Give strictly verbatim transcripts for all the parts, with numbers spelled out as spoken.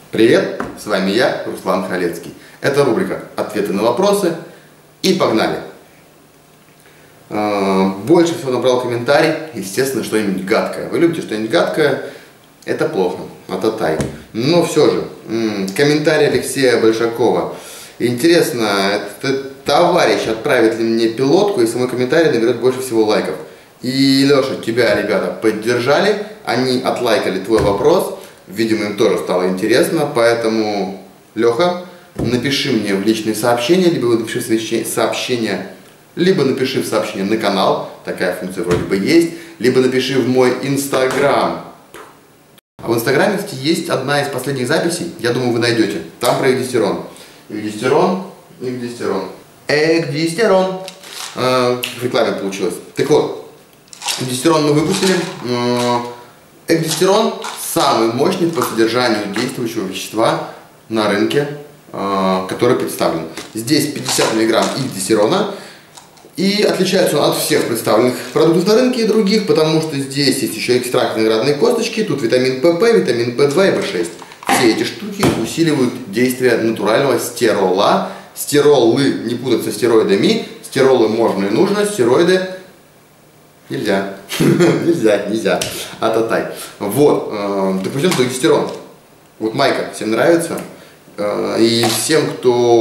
Привет, с вами я, Руслан Халецкий. Это рубрика «Ответы на вопросы» и погнали. Больше всего набрал комментарий, естественно, что-нибудь гадкое. Вы любите что-нибудь гадкое? Это плохо, ататай. Но все же, комментарий Алексея Большакова. Интересно, этот товарищ отправит ли мне пилотку, если мой комментарий наберет больше всего лайков. И, Леша, тебя, ребята, поддержали, они отлайкали твой вопрос. Видимо, им тоже стало интересно, поэтому, Леха, напиши мне в личные сообщения, либо напиши в сообщения, либо напиши в сообщение на канал, такая функция вроде бы есть, либо напиши в мой инстаграм. А в инстаграме, кстати, есть одна из последних записей, я думаю, вы найдете, там про эгдистерон. Эгдистерон, эгдистерон, эгдистерон. Э, в рекламе получилось. Так вот, эгдистерон мы выпустили. Эгдистерон самый мощный по содержанию действующего вещества на рынке, э, который представлен. Здесь пятьдесят миллиграмм эгдистерона. И отличается он от всех представленных продуктов на рынке и других, потому что здесь есть еще экстракт виноградной косточки, тут витамин пэ пэ, витамин пэ два и вэ шесть. Все эти штуки усиливают действие натурального стерола. Стеролы не путать со стероидами. Стеролы можно и нужно, стероиды нельзя. Нельзя, нельзя. Ататай. Вот. Допустим, эгдистерон. Вот майка всем нравится. И всем,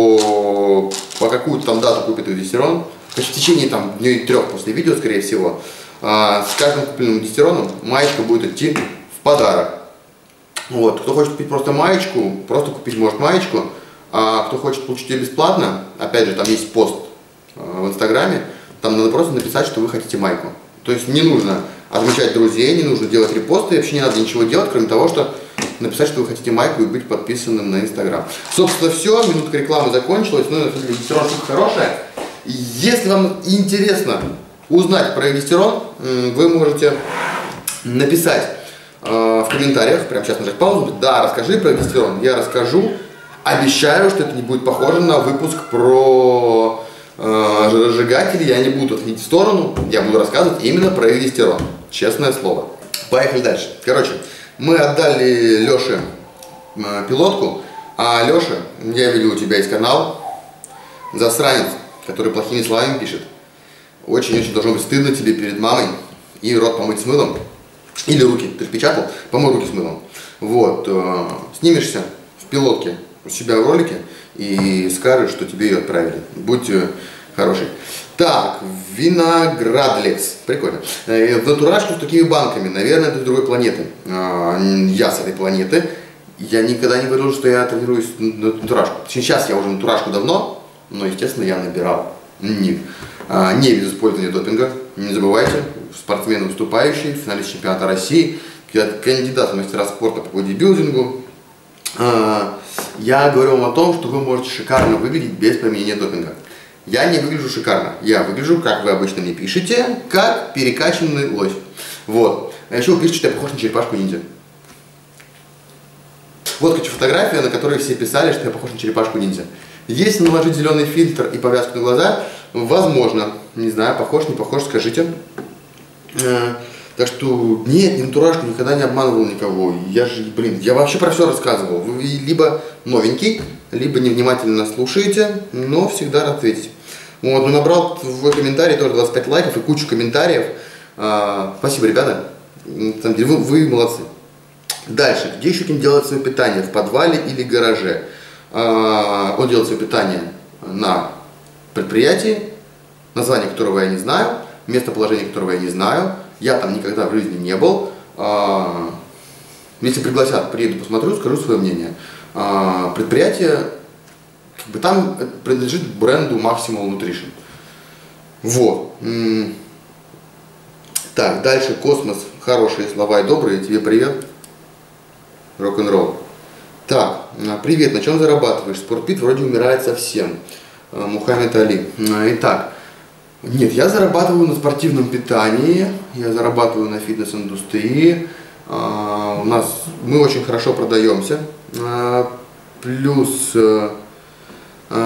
кто по какую-то там дату купит эгдистерон, в течение там дней трех после видео, скорее всего, с каждым купленным эгдистероном маечка будет идти в подарок. Вот. Кто хочет купить просто маечку, просто купить может маечку. А кто хочет получить ее бесплатно, опять же, там есть пост в инстаграме, там надо просто написать, что вы хотите майку. То есть не нужно отмечать друзей, не нужно делать репосты, вообще не надо ничего делать, кроме того, что написать, что вы хотите майку и быть подписанным на инстаграм. Собственно, все, минутка рекламы закончилась, но эгдистерон штука хорошая. Если вам интересно узнать про эгдистерон, вы можете написать в комментариях, прямо сейчас нажать паузу, да, расскажи про эгдистерон, я расскажу, обещаю, что это не будет похоже на выпуск про э, разжигатели, я не буду отходить в сторону, я буду рассказывать именно про эгдистерон, честное слово. Поехали дальше. Короче, мы отдали Леше э, пилотку, а Леша, я видел, у тебя есть канал, засранец, который плохими словами пишет. Очень-очень должно быть стыдно тебе перед мамой и рот помыть с мылом. Или руки, ты же печатал, помой руки с мылом. Вот, э, снимешься в пилотке у себя в ролике и скажешь, что тебе ее отправили. Будь э, хороший. Так, виноградлекс, прикольно. Э, в натурашке с такими банками, наверное, это с другой планеты. Э, я с этой планеты. Я никогда не говорил, что я тренируюсь на натурашку. Сейчас я уже натурашку давно, но, естественно, я набирал. Не, э, не без использования допинга. Не забывайте, спортсмены выступающие, финалист чемпионата России, кандидат в мастера спорта по бодибилдингу. Я говорю вам о том, что вы можете шикарно выглядеть без применения допинга. Я не выгляжу шикарно. Я выгляжу, как вы обычно мне пишете, как перекачанный лось. Вот. А еще вы пишете, что я похож на черепашку-ниндзя. Вот, короче, фотография, на которой все писали, что я похож на черепашку-ниндзя. Если наложить зеленый фильтр и повязку на глаза, возможно. Не знаю, похож, не похож, скажите. Так что, нет, не натурашку, никогда не обманывал никого. Я же, блин, я вообще про все рассказывал. Вы либо новенький, либо невнимательно слушаете, но всегда рад ответить. Вот, ну, набрал в комментарии тоже двадцать пять лайков и кучу комментариев. А, спасибо, ребята. На самом деле, вы, вы молодцы. Дальше, где еще Щукин делает свое питание? В подвале или гараже? А, он делает свое питание на предприятии, название которого я не знаю, местоположение которого я не знаю. Я там никогда в жизни не был. Если пригласят, приеду, посмотрю, скажу свое мнение. Предприятие, как бы, там принадлежит бренду Maximal Nutrition. Вот. Так, дальше Космос. Хорошие слова и добрые. Тебе привет. Рок-н-ролл. Так, привет. На чем зарабатываешь? Спортпит вроде умирает совсем. Мухаммед Али. Итак. Нет, я зарабатываю на спортивном питании, я зарабатываю на фитнес-индустрии, а, у нас, мы очень хорошо продаемся, а, плюс а,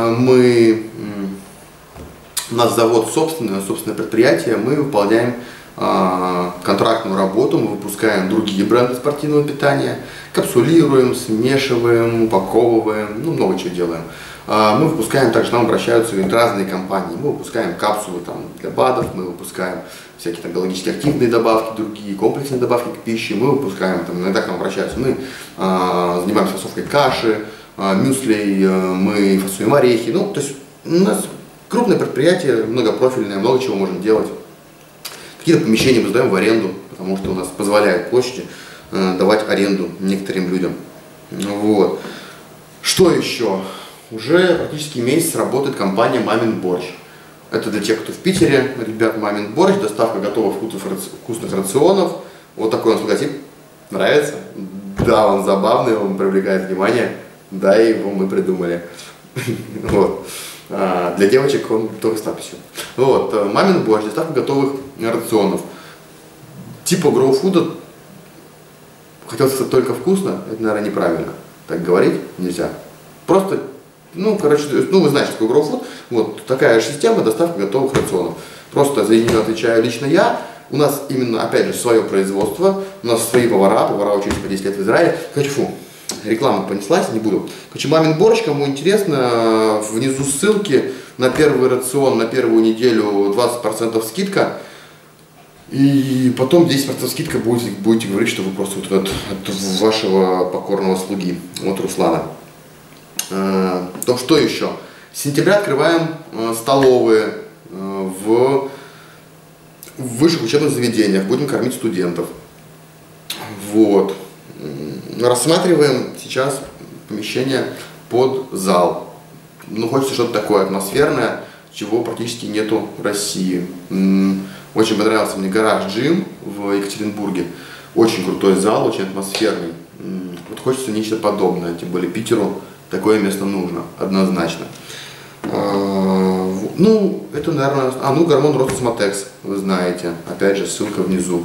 мы, у нас завод собственный, собственное предприятие, мы выполняем контрактную работу, мы выпускаем другие бренды спортивного питания, капсулируем, смешиваем, упаковываем, ну много чего делаем. Мы выпускаем, также нам обращаются разные компании, мы выпускаем капсулы там, для БАДов, мы выпускаем всякие там, биологически активные добавки, другие комплексные добавки к пище, мы выпускаем, там, иногда к нам обращаются, мы а, занимаемся фасовкой каши, а, мюслей, а, мы фасуем орехи, ну то есть у нас крупное предприятие, многопрофильное, много чего можем делать. Какие-то помещения мы сдаем в аренду, потому что у нас позволяет площади э, давать аренду некоторым людям. Вот. Что еще? Уже практически месяц работает компания «Мамин борщ». Это для тех, кто в Питере, ребят, «Мамин борщ», доставка готовых вкусных рационов. Вот такой у нас логотип. Нравится? Да, он забавный, он привлекает внимание. Да, его мы придумали. Вот. Для девочек он только с надписью. Вот, «Мамин борщ», доставка готовых рационов. Типа гроу-фуда, хотел сказать только вкусно, это, наверное, неправильно. Так говорить нельзя. Просто, ну, короче, ну, вы знаете, что такое гроу-фуд. Вот такая же система доставки готовых рационов. Просто за нее отвечаю лично я. У нас именно, опять же, свое производство, у нас свои повара, повара учились по десять лет в Израиле. Короче, фу. Реклама понеслась, не буду. Короче, «Мамин борщ», кому интересно, внизу ссылки на первый рацион, на первую неделю двадцать процентов скидка. И потом десять процентов скидка будете, будете говорить, что вы просто вот от, от вашего покорного слуги, от Руслана. А, то что еще? С сентября открываем а, столовые а, в, в высших учебных заведениях, будем кормить студентов. Вот. Рассматриваем сейчас помещение под зал. Ну, хочется что-то такое атмосферное, чего практически нету в России. Очень понравился мне гараж-джим в Екатеринбурге. Очень крутой зал, очень атмосферный. Вот хочется нечто подобное, тем более Питеру такое место нужно, однозначно. Ну, это, наверное... А, ну, гормон роста Смотекс, вы знаете. Опять же, ссылка внизу.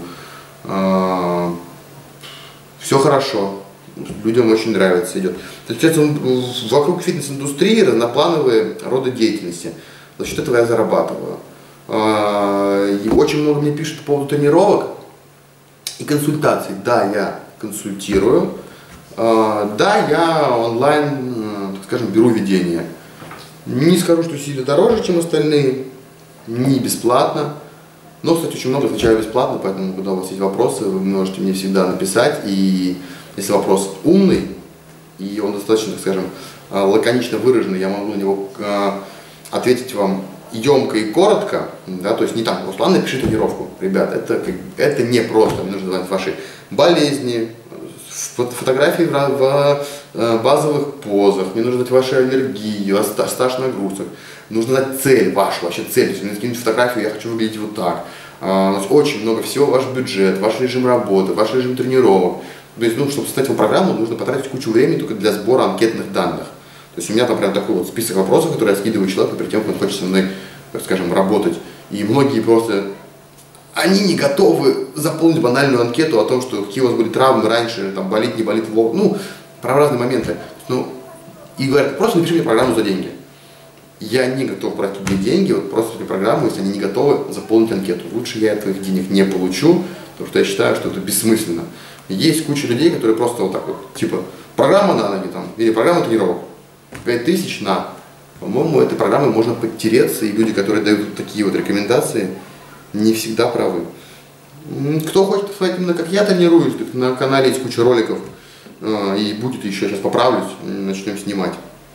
Все хорошо, людям очень нравится, идет. Получается, вокруг фитнес-индустрии разноплановые роды деятельности. За счет этого я зарабатываю. И очень много мне пишут по поводу тренировок и консультаций. Да, я консультирую. Да, я онлайн, так скажем, беру ведение. Не скажу, что сильно дороже, чем остальные, не бесплатно. Но, кстати, очень много отвечаю бесплатно, поэтому, когда у вас есть вопросы, вы можете мне всегда написать. И если вопрос умный, и он достаточно, так скажем, лаконично выраженный, я могу на него ответить вам емко и коротко. Да, то есть не так, Руслан, напиши тренировку. Ребят, это, это не просто. Мне нужно знать ваши болезни, фотографии в базовых позах, мне нужно знать ваши аллергии, стаж нагрузок. Нужно знать цель вашу, вообще цель. Если мне скинуть фотографию, я хочу выглядеть вот так. А, у нас очень много всего, ваш бюджет, ваш режим работы, ваш режим тренировок. То есть, ну, чтобы составить вам программу, нужно потратить кучу времени только для сбора анкетных данных. То есть у меня там прям такой вот список вопросов, которые я скидываю человеку перед тем, как он хочет со мной, так скажем, работать. И многие просто, они не готовы заполнить банальную анкету о том, что какие у вас были травмы раньше, там, болит, не болит, ну, про разные моменты. Ну, и говорят, просто напиши мне программу за деньги. Я не готов брать тебе деньги, вот просто эту программу, если они не готовы заполнить анкету. Лучше я этих денег не получу, потому что я считаю, что это бессмысленно. Есть куча людей, которые просто вот так вот, типа, программа на ноги там, или программа тренировок, пять тысяч на. По-моему, этой программой можно подтереться, и люди, которые дают такие вот рекомендации, не всегда правы. Кто хочет посмотреть именно как я тренируюсь, так на канале есть куча роликов, и будет еще, сейчас поправлюсь, начнем снимать.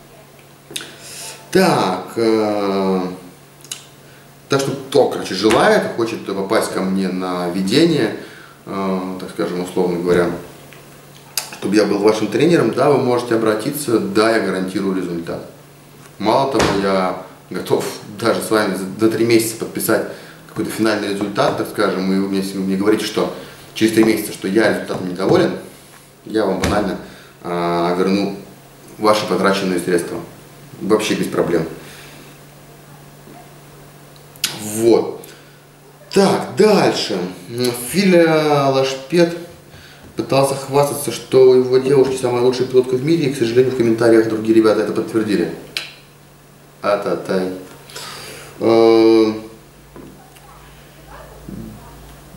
Так, э, так что кто, короче, желает, хочет попасть ко мне на ведение, э, так скажем, условно говоря, чтобы я был вашим тренером, да, вы можете обратиться, да, я гарантирую результат. Мало того, я готов даже с вами за три месяца подписать какой-то финальный результат, так скажем, и вы мне, если вы мне говорите, что через три месяца, что я результатом недоволен, я вам банально э, верну ваши потраченные средства. Вообще без проблем. Вот. Так, дальше. Филя Лашпет пытался хвастаться, что у его девушки самая лучшая пилотка в мире, и, к сожалению, в комментариях другие ребята это подтвердили. А-та-тай.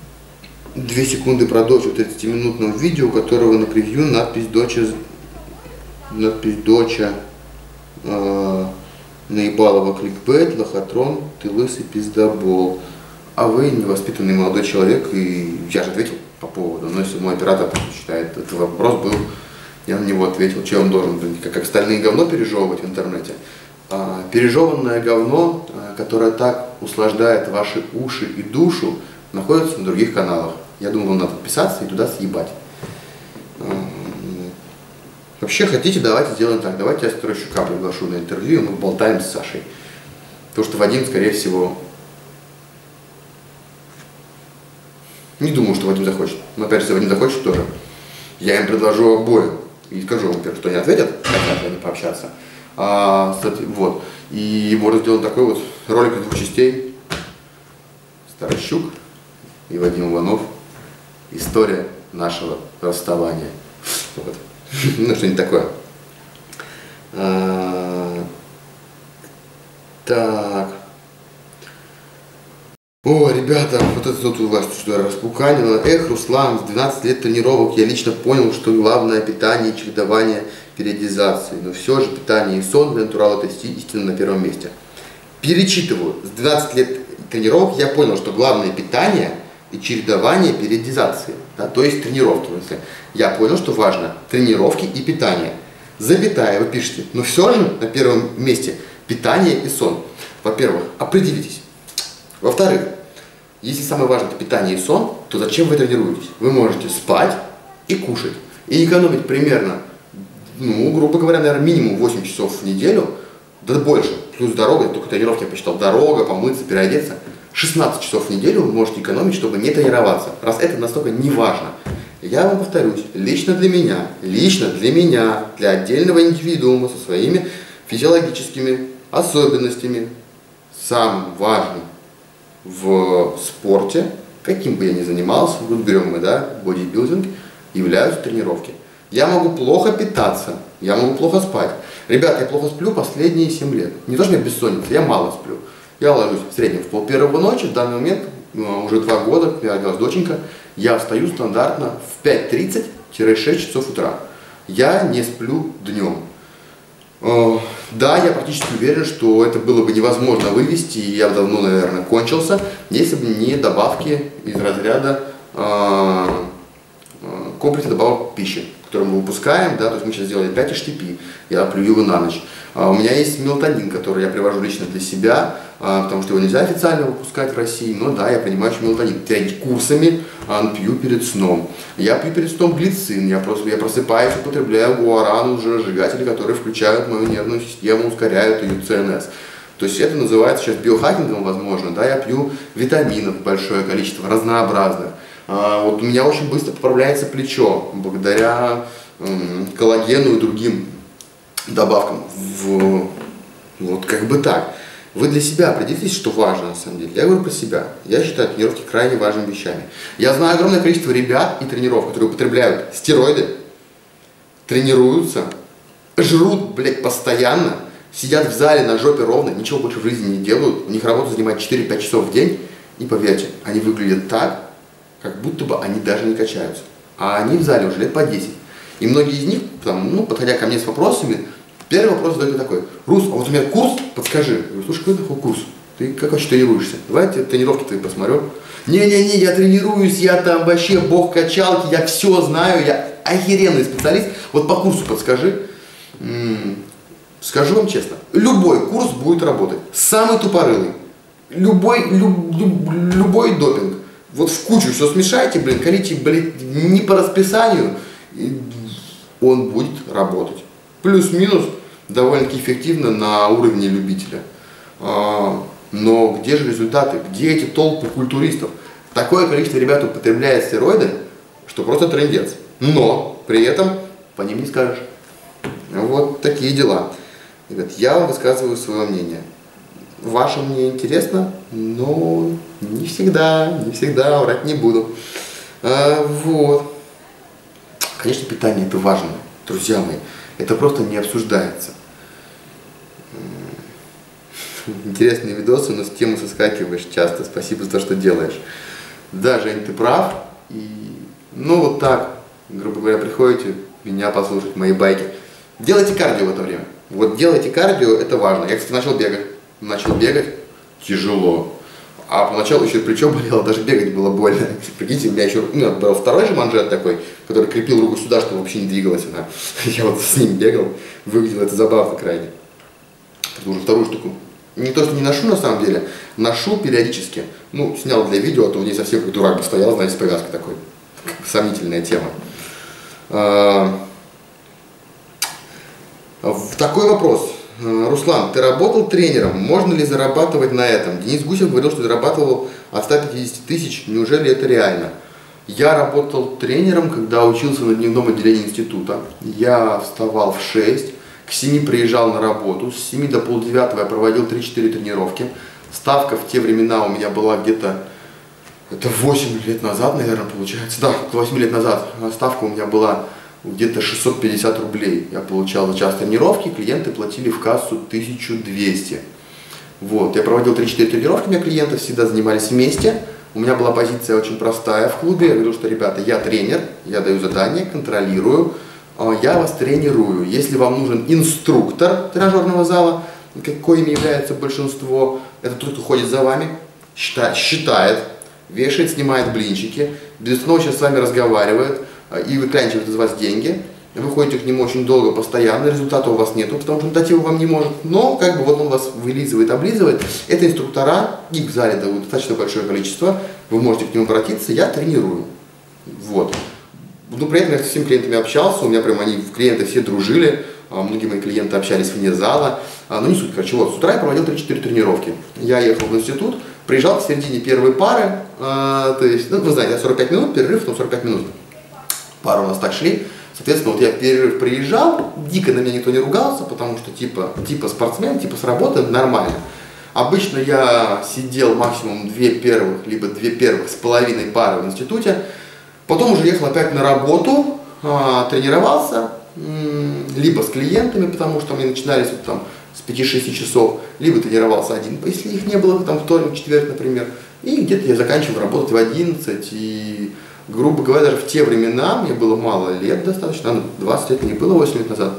две секунды продолжу тридцатиминутного видео, у которого на превью надпись «Доча», надпись «Доча», э, наебалова кликбейт, лохотрон, ты лысый пиздобол. А вы невоспитанный молодой человек, и я же ответил по поводу, но если мой оператор считает, этот вопрос был, я на него ответил, что он должен, как, как остальные говно пережевывать в интернете. А, пережеванное говно, а, которое так услаждает ваши уши и душу, находится на других каналах. Я думаю, вам надо подписаться и туда съебать. А, вообще, хотите, давайте сделаем так. Давайте я Старощука приглашу на интервью, и мы болтаем с Сашей. Потому что Вадим, скорее всего, не думаю, что Вадим захочет. Но опять же, если Вадим захочет тоже, я им предложу обоим. И скажу вам, что они ответят, хотят ли они пообщаться. А, кстати, вот. И можно сделать такой вот ролик из двух частей. Старощук и Вадим Иванов. История нашего расставания. Вот. Ну, что-нибудь такое. А, так. О, ребята, вот это тут у вас что распуканило. Эх, Руслан, с двенадцати лет тренировок я лично понял, что главное питание и чередование периодизации. Но все же питание и сон для натурала это истинно на первом месте. Перечитываю. С двенадцати лет тренировок я понял, что главное питание и чередование периодизации. Да, то есть тренировки. Я понял, что важно тренировки и питание. Запятая, вы пишете. Но все же на первом месте питание и сон. Во-первых, определитесь. Во-вторых, если самое важное это питание и сон, то зачем вы тренируетесь? Вы можете спать и кушать. И экономить примерно, ну, грубо говоря, наверное, минимум восемь часов в неделю, да больше. Плюс дорога, только тренировки я посчитал, дорога, помыться, переодеться. шестнадцать часов в неделю вы можете экономить, чтобы не тренироваться. Раз это настолько не важно. Я вам повторюсь, лично для меня, лично для меня, для отдельного индивидуума со своими физиологическими особенностями, самым важным в спорте, каким бы я ни занимался, вот берем мы, да, бодибилдинг, являются тренировки. Я могу плохо питаться, я могу плохо спать. Ребята, я плохо сплю последние семь лет. Не то, что у меня бессонница, я мало сплю. Я ложусь в среднем в пол первого ночи, в данный момент, уже два года, я родилась доченька, я встаю стандартно в пять тридцать — шесть часов утра. Я не сплю днем. Да, я практически уверен, что это было бы невозможно вывести, и я давно, наверное, кончился, если бы не добавки из разряда э, комплекса добавок пищи, который мы выпускаем, да, то есть мы сейчас сделали пять эйч ти пи, я плюю его на ночь. А у меня есть мелатонин, который я привожу лично для себя, а, потому что его нельзя официально выпускать в России, но да, я принимаю мелатонин. Я курсами а, пью перед сном. Я пью перед сном глицин, я, просто, я просыпаюсь, употребляю гуарану, жиросжигатели, которые включают мою нервную систему, ускоряют ее цэ эн эс. То есть это называется сейчас биохакингом, возможно, да, я пью витаминов большое количество, разнообразных. А, вот у меня очень быстро поправляется плечо, благодаря м, коллагену и другим добавкам. В, вот как бы так. Вы для себя определитесь, что важно на самом деле. Я говорю про себя. Я считаю тренировки крайне важными вещами. Я знаю огромное количество ребят и тренеров, которые употребляют стероиды, тренируются, жрут, блядь, постоянно, сидят в зале на жопе ровно, ничего больше в жизни не делают, у них работа занимает четыре-пять часов в день, и поверьте, они выглядят так, как будто бы они даже не качаются. А они в зале уже лет по десять. И многие из них, там, ну, подходя ко мне с вопросами, первый вопрос задают такой: Рус, а вот у меня курс, подскажи. Я говорю: слушай, какой такой курс? Ты как вообще тренируешься? Давай я тренировки твои посмотрю. Не-не-не, я тренируюсь, я там вообще бог качалки, я все знаю, я охеренный специалист. Вот по курсу подскажи. М-м, скажу вам честно, любой курс будет работать. Самый тупорылый. Любой, люб, люб, любой допинг. Вот в кучу все смешайте, блин, колите, блин, не по расписанию, он будет работать. Плюс-минус довольно-таки эффективно на уровне любителя. Но где же результаты? Где эти толпы культуристов? Такое количество ребят употребляет стероиды, что просто трындец. Но при этом по ним не скажешь. Вот такие дела. Ребят, я вам высказываю свое мнение. Ваше мне интересно, но не всегда, не всегда, врать не буду. А, вот. Конечно, питание это важно, друзья мои. Это просто не обсуждается. Интересные видосы, но с темы соскакиваешь часто. Спасибо за то, что делаешь. Да, Жень, ты прав. И, ну, вот так, грубо говоря, приходите меня послушать, мои байки. Делайте кардио в это время. Вот делайте кардио, это важно. Я, кстати, начал бегать. Начал бегать. Тяжело. А поначалу еще плечо болело, даже бегать было больно. Прикиньте, у меня еще ну, был второй же манжет такой, который крепил руку сюда, чтобы вообще не двигалась она. Я вот с ним бегал, выглядело это забавно крайне. Это уже вторую штуку. Не то, что не ношу на самом деле, ношу периодически. Ну, снял для видео, а то в ней совсем как дурак бы стоял, знаете, с повязкой такой. Сомнительная тема. А, такой вопрос. Руслан, ты работал тренером, можно ли зарабатывать на этом? Денис Гусев говорил, что зарабатывал от ста пятидесяти тысяч, неужели это реально? Я работал тренером, когда учился на дневном отделении института. Я вставал в шесть, к семи приезжал на работу, с семи до полдевятого я проводил три-четыре тренировки. Ставка в те времена у меня была где-то, это восемь лет назад, наверное, получается, да, восемь лет назад. Ставка у меня была где-то шестьсот пятьдесят рублей я получал за час тренировки, клиенты платили в кассу тысячу двести. Вот, я проводил три-четыре тренировки, у меня клиенты всегда занимались вместе. У меня была позиция очень простая в клубе. Я говорил, что, ребята, я тренер, я даю задания, контролирую, я вас тренирую. Если вам нужен инструктор тренажерного зала, каким является большинство, это тот, кто ходит за вами, считает, считает вешает, снимает блинчики, безостановочно с вами разговаривает, и выклянчивает из вас деньги, вы ходите к нему очень долго, постоянно, результата у вас нету, потому что дать его вам не может, но как бы вот он вас вылизывает, облизывает. Это инструктора, их в зале дают достаточно большое количество, вы можете к нему обратиться, я тренирую. Вот. Ну, при этом я со всеми клиентами общался, у меня прям они, клиенты все дружили, многие мои клиенты общались вне зала, но не суть, короче, вот, с утра я проводил три-четыре тренировки. Я ехал в институт, приезжал в середине первой пары, э, то есть, ну, вы знаете, сорок пять минут, перерыв, потом сорок пять минут. Пары у нас так шли. Соответственно, вот я в перерыв приезжал, дико на меня никто не ругался, потому что типа, типа спортсмен, типа с работы, нормально. Обычно я сидел максимум две первых, либо две первых с половиной пары в институте. Потом уже ехал опять на работу, а, тренировался, либо с клиентами, потому что мы начинались вот там с пяти-шести часов, либо тренировался один, если их не было, там вторник, четверг, например. И где-то я заканчивал работать в одиннадцать, и, грубо говоря, даже в те времена, мне было мало лет достаточно, двадцать лет не было, восемь лет назад,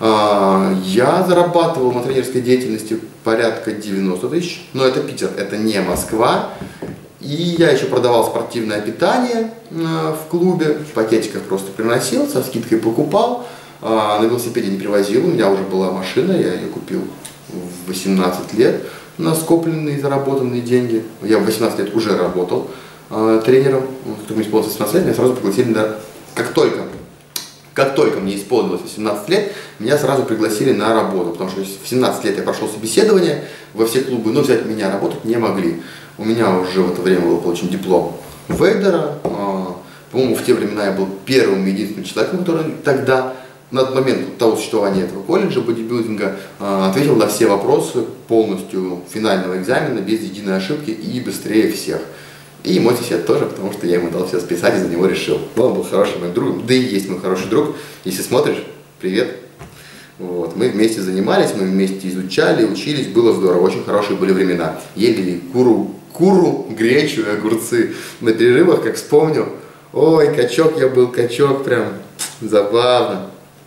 я зарабатывал на тренерской деятельности порядка девяноста тысяч, но это Питер, это не Москва. И я еще продавал спортивное питание в клубе, в пакетиках просто приносил, со скидкой покупал, на велосипеде не привозил, у меня уже была машина, я ее купил в восемнадцать лет на скопленные и заработанные деньги. Я в восемнадцать лет уже работал тренером, кто мне исполнилось восемнадцать лет, меня сразу пригласили, на... как только, как только мне исполнилось восемнадцать лет, меня сразу пригласили на работу, потому что в семнадцать лет я прошел собеседование во все клубы, но взять меня работать не могли. У меня уже в это время был получен диплом Вейдера. По-моему, в те времена я был первым и единственным человеком, который тогда, на тот момент того существования этого колледжа бодибилдинга, ответил на все вопросы полностью финального экзамена, без единой ошибки и быстрее всех. И мой сосед тоже, потому что я ему дал все списать и за него решил. Но он был хорошим моим другом, да и есть мой хороший друг. Если смотришь, привет. Вот. Мы вместе занимались, мы вместе изучали, учились, было здорово, очень хорошие были времена. Ели куру, куру, гречу и огурцы на перерывах, как вспомнил. Ой, качок я был, качок, прям забавно.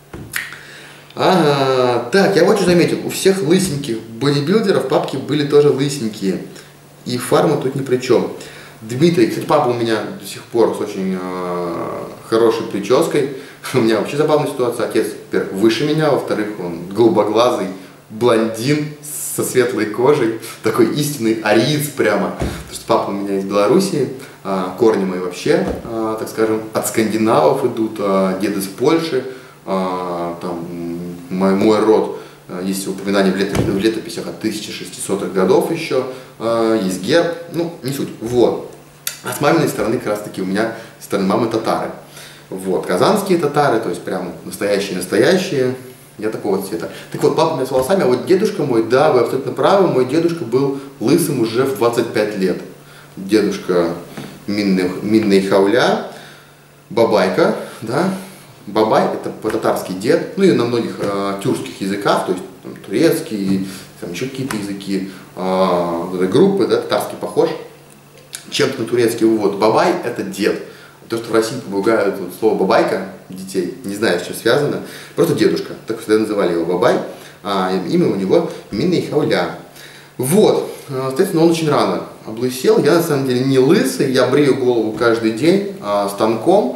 Ага, так, я вот что заметил, у всех лысеньких бодибилдеров папки были тоже лысенькие. И фарма тут ни при чем. Дмитрий, кстати, папа у меня до сих пор с очень э, хорошей прической. У меня вообще забавная ситуация. Отец, во-первых, выше меня, во-вторых, он голубоглазый блондин со светлой кожей, такой истинный ариец прямо. Потому что папа у меня из Белоруссии, э, корни мои вообще, э, так скажем, от скандинавов идут, э, дед из Польши, э, там, мой, мой род. Есть упоминания в, лето, в летописях от тысяча шестисотых годов еще, э, есть герб, ну, не суть. Вот. А с маминой стороны, как раз таки, у меня со стороны мамы татары. Вот, казанские татары, то есть прям настоящие-настоящие, я такого цвета. Так вот, папа у меня с волосами, а вот дедушка мой, да, вы абсолютно правы, мой дедушка был лысым уже в двадцать пять лет. Дедушка Минный, Минный Хауля, бабайка, да. Бабай – это по-татарски дед, ну и на многих э, тюркских языках, то есть там, турецкий, там еще какие-то языки, э, группы, да, татарский похож, чем-то на турецкий. Вот, бабай – это дед. то, что в России побугают вот, слово бабайка детей, не знаю, с чем связано, просто дедушка, так всегда называли его бабай, а имя у него Минный Хауля. Вот, соответственно, он очень рано облысел. Я на самом деле не лысый, я брею голову каждый день а, станком.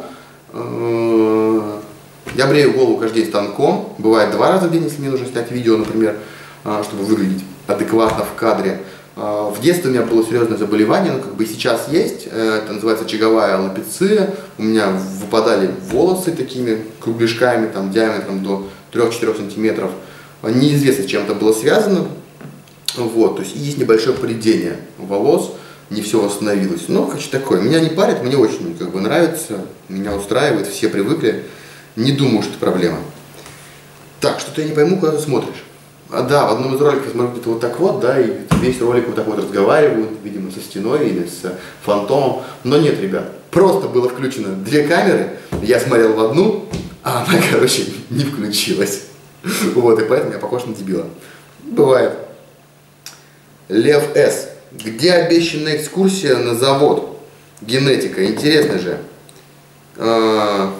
Я брею голову каждый день станком, бывает два раза в день, если мне нужно снять видео, например, чтобы выглядеть адекватно в кадре. В детстве у меня было серьезное заболевание, но как бы и сейчас есть, это называется очаговая аллопеция. У меня выпадали волосы такими кругляшками, там, диаметром до трёх-четырёх сантиметров. Неизвестно, с чем это было связано. Вот, то есть есть небольшое поредение волос, не все восстановилось. Но хочу такое. Меня не парит, мне очень как бы нравится, меня устраивает, все привыкли. Не думаю, что это проблема. Так, что-то я не пойму, куда ты смотришь. А, да, в одном из роликов я смотрю где-то вот так вот, да, и весь ролик вот так вот разговаривают, видимо, со стеной или с фантомом. Но нет, ребят, просто было включено две камеры, я смотрел в одну, а она, короче, не включилась. Вот, и поэтому я похож на дебила. Бывает. Лев С. Где обещанная экскурсия на завод? Генетика. Интересно же. А...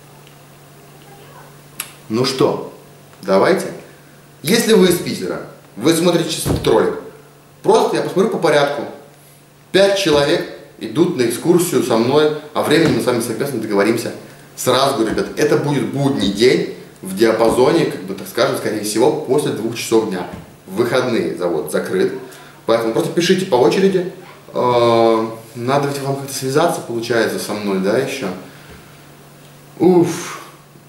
Ну что, давайте. Если вы из Питера, вы смотрите сейчас этот ролик, просто я посмотрю по порядку. Пять человек идут на экскурсию со мной, а времени мы с вами совместно договоримся. Сразу говорю, ребят, это будет будний день в диапазоне, как бы так скажем, скорее всего, после двух часов дня. В выходные завод закрыт. Поэтому просто пишите по очереди. Надо ведь вам как-то связаться, получается, со мной, да, еще. Уф.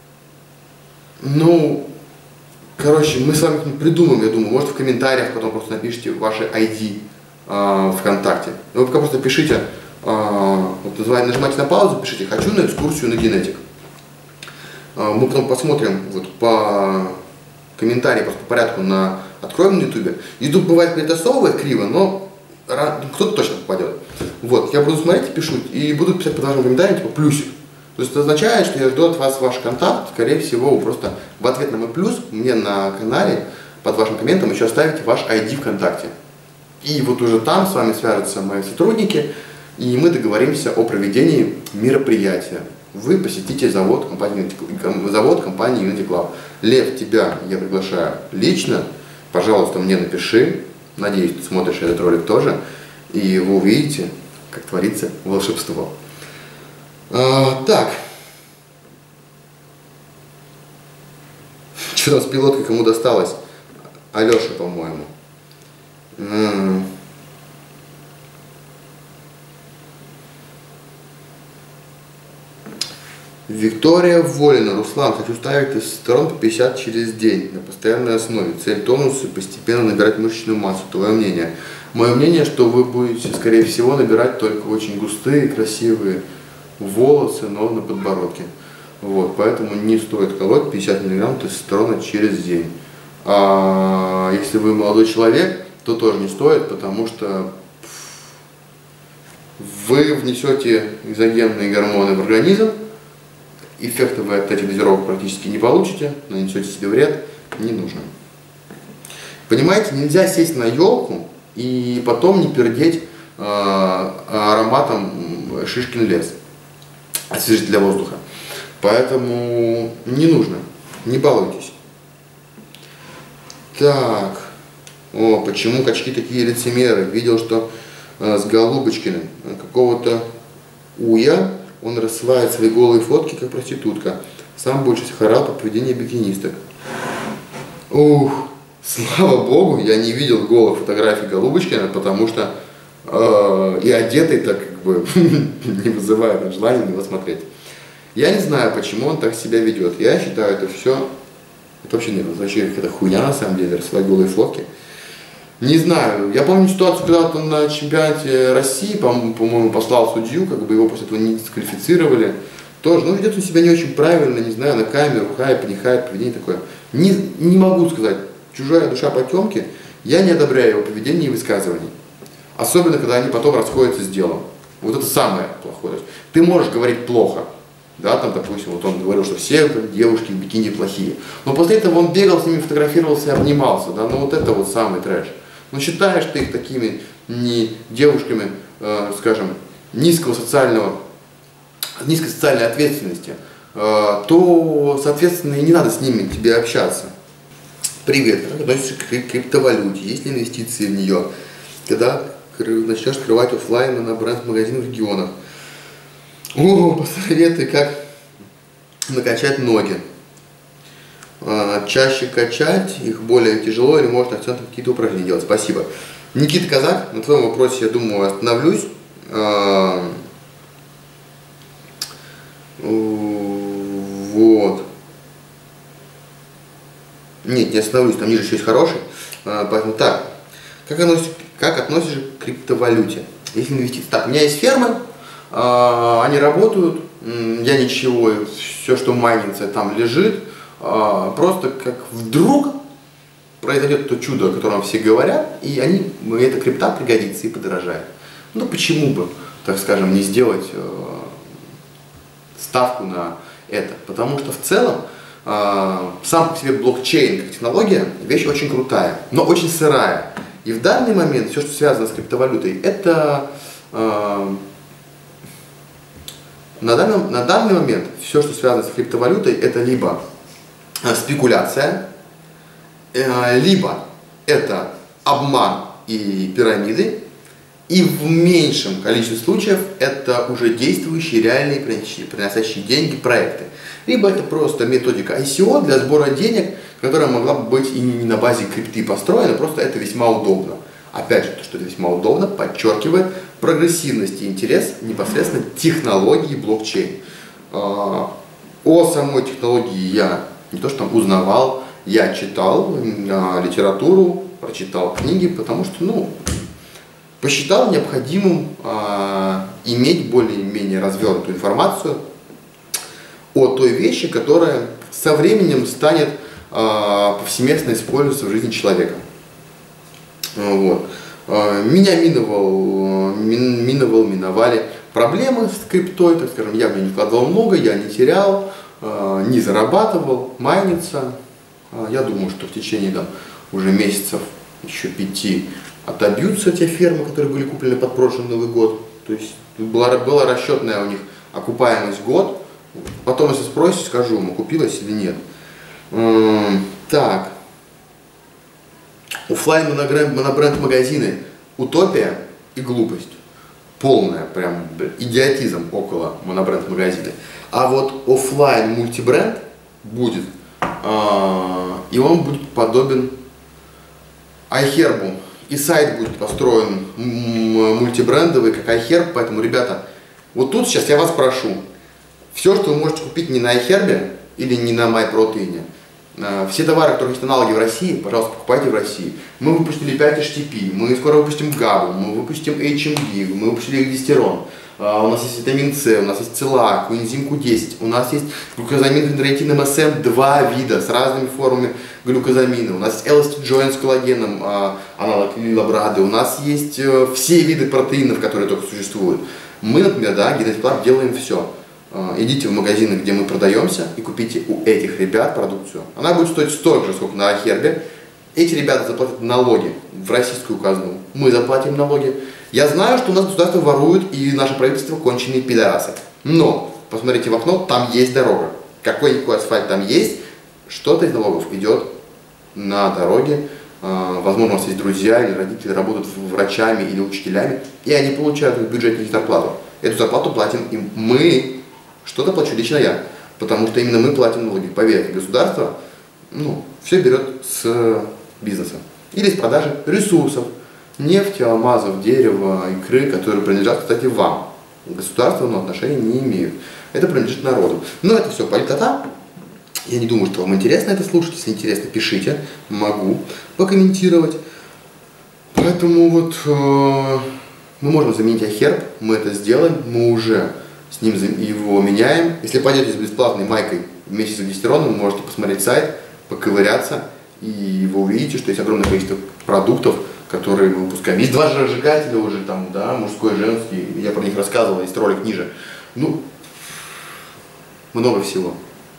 Ну, короче, мы с вами придумаем, я думаю. Может, в комментариях потом просто напишите ваши ай ди э, ВКонтакте. Вы пока просто пишите, э, вот, нажимайте на паузу, пишите «Хочу на экскурсию на генетик». Э, мы потом посмотрим вот, по комментариям, просто по порядку на откроем на ютубе. YouTube бывает перетасовывает криво, но кто-то точно попадет. Вот, я буду смотреть, пишу, и буду писать под вашим комментарием, типа, плюсик. То есть это означает, что я жду от вас ваш контакт, скорее всего, вы просто в ответ на мой плюс мне на канале под вашим комментом еще оставите ваш ай ди ВКонтакте. И вот уже там с вами свяжутся мои сотрудники, и мы договоримся о проведении мероприятия. Вы посетите завод компании, завод компании Unity Club. Лев, тебя я приглашаю лично. Пожалуйста, мне напиши. Надеюсь, ты смотришь этот ролик тоже. И вы увидите, как творится волшебство. А, так. Что там с пилоткой кому досталось? Алёша, по-моему. Виктория Волина. Руслан, хочу ставить тестостерон по пятьдесят через день на постоянной основе. Цель тонуса постепенно набирать мышечную массу. Твое мнение? Мое мнение, что вы будете, скорее всего, набирать только очень густые, красивые волосы, но на подбородке. Вот, поэтому не стоит колоть пятьдесят миллиграмм тестостерона через день. А если вы молодой человек, то тоже не стоит, потому что вы внесете экзогенные гормоны в организм. Эффекта вы от этих дозировок практически не получите, нанесете себе вред, не нужно. Понимаете, нельзя сесть на елку и потом не пердеть э, ароматом шишкин лес, освежитель для воздуха. Поэтому не нужно, не балуйтесь. Так, о, почему качки такие лицемеры? Видел, что э, с Голубочкиным какого-то уя он рассылает свои голые фотки, как проститутка. Сам больше всех орал по поведению бикинисток. Ух, слава богу, я не видел голых фотографий Голубочкина, потому что э, и одетый-то как бы не вызывает желания на него смотреть. Я не знаю, почему он так себя ведет. Я считаю, это все, это вообще не вообще какая-то хуйня на самом деле, рассылать голые фотки. Не знаю, я помню ситуацию, когда он на чемпионате России, по-моему, послал судью, как бы его после этого не дисквалифицировали. Тоже, ну, ведет он себя не очень правильно, не знаю, на камеру, хайп, не хайп, поведение такое. Не, не могу сказать, чужая душа потемки, я не одобряю его поведение и высказываний. Особенно, когда они потом расходятся с делом. Вот это самое плохое. Ты можешь говорить плохо, да, там, допустим, вот он говорил, что все девушки в бикини плохие. Но после этого он бегал с ними, фотографировался и обнимался, да, ну вот это вот самый трэш. Ну считаешь ты их такими не девушками, э, скажем, низкого социального низкой социальной ответственности, то, соответственно, и не надо с ними тебе общаться. Привет, как относишься к криптовалюте, есть ли инвестиции в нее, когда начнешь открывать офлайн на бренд-магазин в регионах. О, посоветуй, как накачать ноги. Чаще качать, их более тяжело или может акцент на какие-то упражнения делать. Спасибо. Никита Казак, на твоем вопросе, я думаю, остановлюсь. Вот. Нет, не остановлюсь, там ниже еще есть хороший. Поэтому так, как относишься, как относишься к криптовалюте? Если инвестиции. Так, у меня есть фермы, они работают, я ничего, все, что майнится, там лежит. Просто как вдруг произойдет то чудо, о котором все говорят, и они, эта крипта пригодится и подорожает. Ну почему бы, так скажем, не сделать ставку на это? Потому что в целом сам по себе блокчейн как технология вещь очень крутая, но очень сырая. И в данный момент все, что связано с криптовалютой, это э, на, данный, на данный момент все, что связано с криптовалютой, это либо спекуляция, э, либо это обман и пирамиды, и в меньшем количестве случаев это уже действующие, реальные, приносящие деньги проекты. Либо это просто методика ай си о для сбора денег, которая могла бы быть и не на базе крипты построена, просто это весьма удобно. Опять же, то, что это весьма удобно, подчеркивает прогрессивность и интерес непосредственно технологии блокчейн. О самой технологии я не то что там узнавал, я читал литературу, прочитал книги, потому что, ну, посчитал необходимым иметь более-менее развернутую информацию о той вещи, которая со временем станет э, повсеместно использоваться в жизни человека. Вот. Э, меня миновал, мин, миновал, миновали проблемы с криптой, так скажем, я в нее не вкладывал много, я не терял, э, не зарабатывал, майнится. Э, я думаю, что в течение там, уже месяцев, еще пяти, отобьются те фермы, которые были куплены под прошлый Новый год. То есть была, была расчетная у них окупаемость год. Потом, если спросите, скажу, окупилась или нет. Так. Оффлайн монобренд магазины утопия и глупость. Полная, прям идиотизм около монобренд магазина. А вот оффлайн мультибренд будет, и он будет подобен iHerb. И сайт будет построен мультибрендовый, как iHerb. Поэтому, ребята, вот тут сейчас я вас прошу. Все, что вы можете купить не на iHerb или не на MyProtein, все товары, которые есть аналоги в России, пожалуйста, покупайте в России. Мы выпустили пять эйч ти пи, мы скоро выпустим габу, мы выпустим эйч эм би, мы выпустили гестерон, у нас есть витамин С, у нас есть целак, энзим ку десять, у нас есть глюкозамин дендроитин эм эс эм, два вида с разными формами глюкозамина, у нас есть Elastic Join с коллагеном, аналог лилабрады, у нас есть все виды протеинов, которые только существуют. Мы, например, да, Генетик Лаб, делаем все. Идите в магазины, где мы продаемся, и купите у этих ребят продукцию. Она будет стоить столько же, сколько на iHerb. Эти ребята заплатят налоги в российскую казну. Мы заплатим налоги. Я знаю, что у нас государство ворует, и наше правительство конченые пидорасы. Но, посмотрите в окно, там есть дорога. Какой-никакой асфальт там есть. Что-то из налогов идет на дороге. Возможно, у вас есть друзья или родители работают врачами или учителями, и они получают в бюджете зарплату. Эту зарплату платим им мы. Что-то плачу лично я, потому что именно мы платим налоги. Поверьте, государство, ну, все берет с бизнеса или с продажи ресурсов, нефти, алмазов, дерева, икры, которые принадлежат, кстати, вам. Государство но отношения не имеют. Это принадлежит народу. Но это все политота. Я не думаю, что вам интересно это слушать. Если интересно, пишите, могу покомментировать. Поэтому вот э, мы можем заменить iHerb, мы это сделаем, мы уже с ним его меняем. Если пойдете с бесплатной майкой вместе с гестероном, вы можете посмотреть сайт, поковыряться, и вы увидите, что есть огромное количество продуктов, которые мы выпускаем. Есть два зажигателя уже там, да, мужской, женский, я про них рассказывал, есть ролик ниже. Ну, много всего.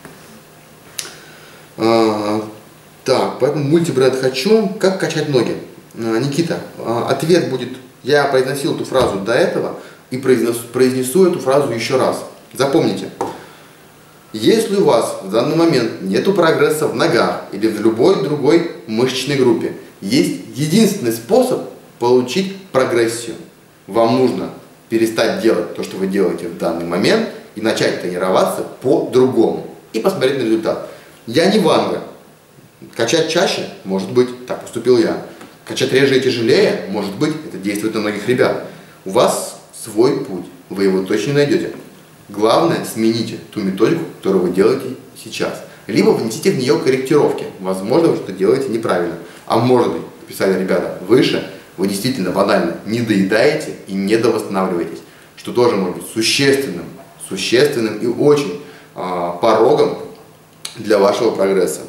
А, так, поэтому мультибренд хочу. Как качать ноги? А, Никита, а, ответ будет, я произносил эту фразу до этого, и произнесу, произнесу эту фразу еще раз. Запомните, если у вас в данный момент нету прогресса в ногах или в любой другой мышечной группе, есть единственный способ получить прогрессию. Вам нужно перестать делать то, что вы делаете в данный момент, и начать тренироваться по-другому. И посмотреть на результат. Я не Ванга. Качать чаще, может быть, так поступил я. Качать реже и тяжелее, может быть, это действует на многих ребят. У вас свой путь, вы его точно найдете. Главное, смените ту методику, которую вы делаете сейчас. Либо внесите в нее корректировки. Возможно, вы что-то делаете неправильно. А может быть, писали ребята, выше, вы действительно банально не доедаете и не довосстанавливаетесь. Что тоже может быть существенным, существенным и очень а, порогом для вашего прогресса.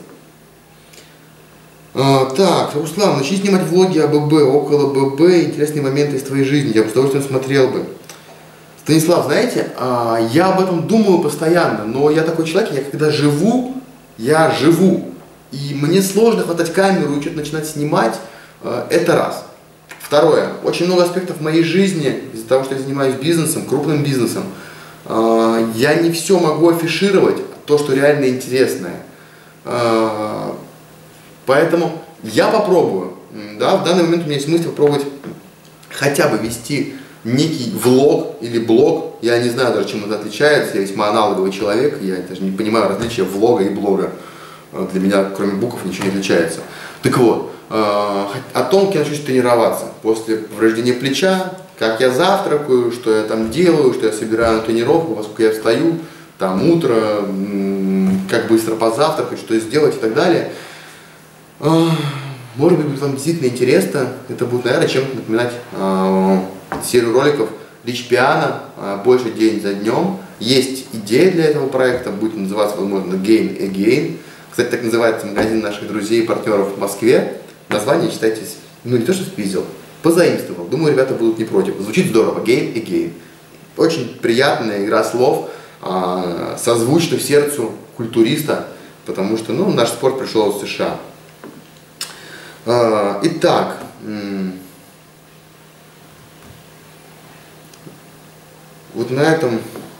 А, так, Руслан, начни снимать влоги о ББ, около ББ, интересные моменты из твоей жизни. Я бы с удовольствием смотрел бы. Станислав, знаете, я об этом думаю постоянно, но я такой человек, я когда живу, я живу. И мне сложно хватать камеру и что-то начинать снимать, это раз. Второе, очень много аспектов моей жизни, из-за того, что я занимаюсь бизнесом, крупным бизнесом, я не все могу афишировать, то, что реально интересное. Поэтому я попробую, да, в данный момент у меня есть мысль попробовать хотя бы вести некий влог или блог, я не знаю даже, чем это отличается, я весьма аналоговый человек, я даже не понимаю различия влога и блога. Для меня, кроме букв, ничего не отличается. Так вот, о том, как я начну тренироваться. После повреждения плеча, как я завтракаю, что я там делаю, что я собираю на тренировку, во сколько я встаю, там утро, как быстро позавтракать, что сделать и так далее. Может быть, будет вам действительно интересно. Это будет, наверное, чем-то напоминать серию роликов Rich Piano, больше день за днем. Есть идея для этого проекта, будет называться, возможно, Gain Again. Кстати, так называется магазин наших друзей и партнеров в Москве. Название читайте, ну не то, что спиздил, позаимствовал. Думаю, ребята будут не против. Звучит здорово, Gain Again. Очень приятная игра слов, созвучна сердцу культуриста, потому что, ну, наш спорт пришел из США. Итак, вот на этом,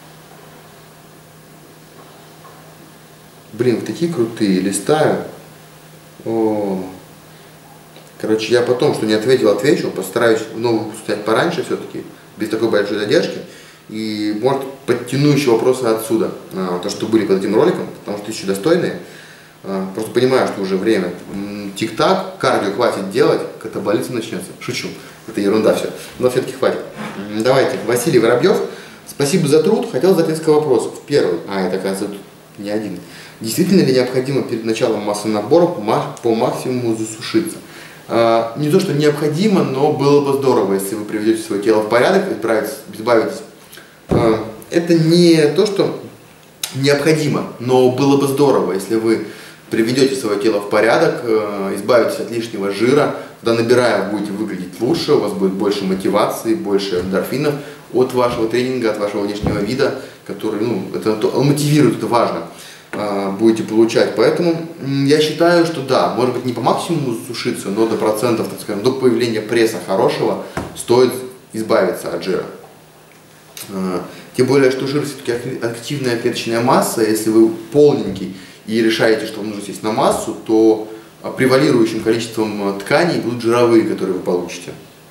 блин, такие крутые, листаю. О. Короче, я потом, что не ответил, отвечу, постараюсь новый выпуск снять пораньше все-таки, без такой большой задержки. И, может, подтяну еще вопросы отсюда, то, что были под этим роликом, потому что еще достойные. Просто понимаю, что уже время. Тик-так, кардио хватит делать, катаболизм начнется. Шучу, это ерунда все, но все-таки хватит. Давайте, Василий Воробьев. Спасибо за труд. Хотел задать несколько вопросов. Первый, а это, оказывается, тут не один. Действительно ли необходимо перед началом массового набора по максимуму засушиться? А, не то, что необходимо, но было бы здорово, если вы приведете свое тело в порядок, избавитесь. А, это не то, что необходимо, но было бы здорово, если вы приведете свое тело в порядок, избавитесь от лишнего жира, тогда набирая будете выглядеть лучше, у вас будет больше мотивации, больше эндорфинов от вашего тренинга, от вашего внешнего вида, который, ну, это мотивирует, это важно, будете получать. Поэтому я считаю, что да, может быть не по максимуму сушиться, но до процентов, так скажем, до появления пресса хорошего стоит избавиться от жира. Тем более, что жир все-таки активная клеточная масса, если вы полненький и решаете, что вам нужно сесть на массу, то превалирующим количеством тканей будут жировые, которые вы получите.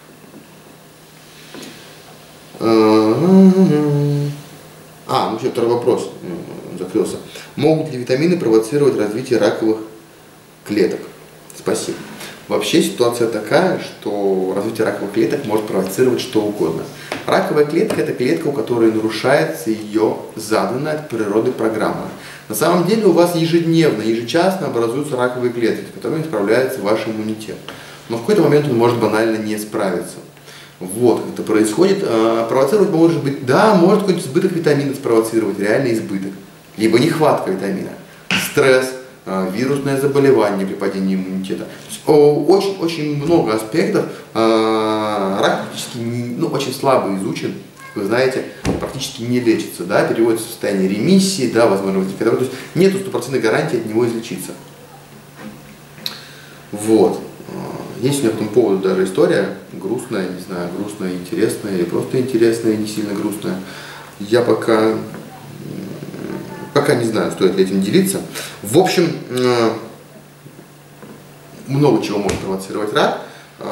А, ну еще второй вопрос закрылся. Могут ли витамины провоцировать развитие раковых клеток? Спасибо. Вообще ситуация такая, что развитие раковых клеток может провоцировать что угодно. Раковая клетка – это клетка, у которой нарушается ее заданная от природы программа. На самом деле у вас ежедневно, ежечасно образуются раковые клетки, с которыми справляется ваш иммунитет. Но в какой-то момент он может банально не справиться. Вот как это происходит. Провоцировать может быть, да, может какой-то избыток витамина спровоцировать, реальный избыток. Либо нехватка витамина, стресс, вирусное заболевание при падении иммунитета. Очень-очень много аспектов. Рак практически не, ну, очень слабо изучен, вы знаете, практически не лечится, да, переводится в состояние ремиссии, да, возможно, возникает, то есть нету стопроцентной гарантии от него излечиться. Вот. Есть у меня по этому поводу даже история грустная, не знаю, грустная, интересная или просто интересная, не сильно грустная. Я пока Пока не знаю, стоит ли этим делиться. В общем, много чего может провоцировать рак.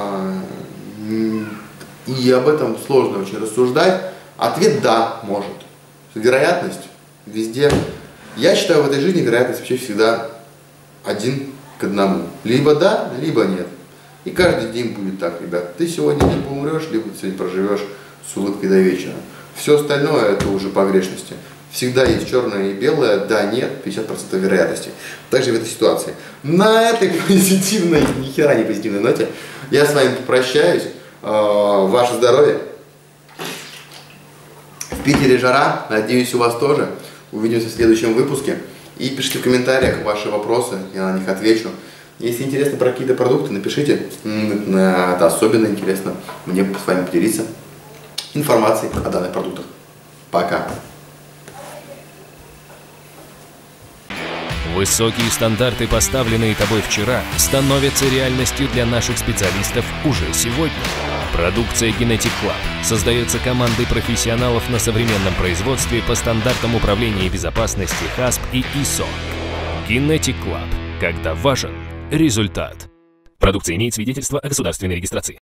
И об этом сложно очень рассуждать. Ответ – да, может. Вероятность везде. Я считаю, в этой жизни вероятность вообще всегда один к одному. Либо да, либо нет. И каждый день будет так, ребят. Ты сегодня либо умрешь, либо ты сегодня проживешь с улыбкой до вечера. Все остальное – это уже погрешности. Всегда есть черное и белое, да, нет, пятьдесят процентов вероятности. Также в этой ситуации. На этой позитивной, ни хера не позитивной ноте я с вами попрощаюсь. Ваше здоровье. В Питере жара, надеюсь, у вас тоже. Увидимся в следующем выпуске. И пишите в комментариях ваши вопросы, я на них отвечу. Если интересно про какие-то продукты, напишите. Это особенно интересно мне с вами поделиться информацией о данных продуктах. Пока. Высокие стандарты, поставленные тобой вчера, становятся реальностью для наших специалистов уже сегодня. Продукция Genetic Club создается командой профессионалов на современном производстве по стандартам управления и безопасности хасп и ай эс о. Genetic Club. Когда важен результат. Продукция имеет свидетельство о государственной регистрации.